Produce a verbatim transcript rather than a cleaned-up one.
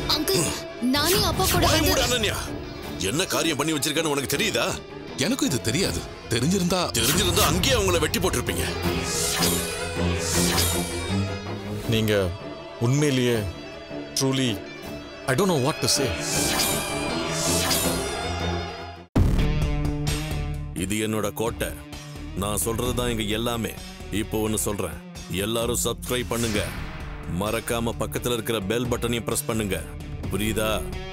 Uncle நானே அப்பா கூட வந்து அனன்யா என்ன காரியம் பண்ணி வச்சிருக்கேன்னு உனக்கு தெரியுதா? எனக்கும் இது தெரியாது. தெரிஞ்சிருந்தா தெரிஞ்சிருந்தா அங்கேயே அவங்கள வெட்டி போட்டிருப்பீங்க. நீங்க உண்மையிலேயே truly I don't know what to say. இது என்னோட கோட்டை. நான் சொல்றதுதான் இங்க எல்லாமே. இப்போ ஒன்னு சொல்றேன், எல்லாரும் சப்ஸ்கிரைப் பண்ணுங்க, மறக்காம பக்கத்துல இருக்கிற பெல் பட்டனையும் பிரஸ் பண்ணுங்க, புரியுதா?